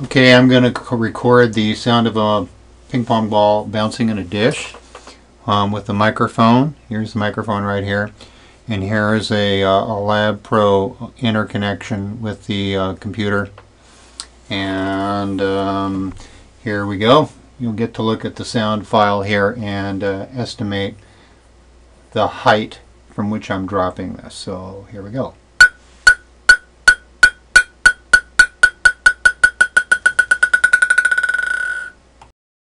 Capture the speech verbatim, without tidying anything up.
Okay, I'm going to record the sound of a ping pong ball bouncing in a dish um, with the microphone. Here's the microphone right here. And here is a, uh, a Lab Pro interconnection with the uh, computer. And um, here we go. You'll get to look at the sound file here and uh, estimate the height from which I'm dropping this. So here we go.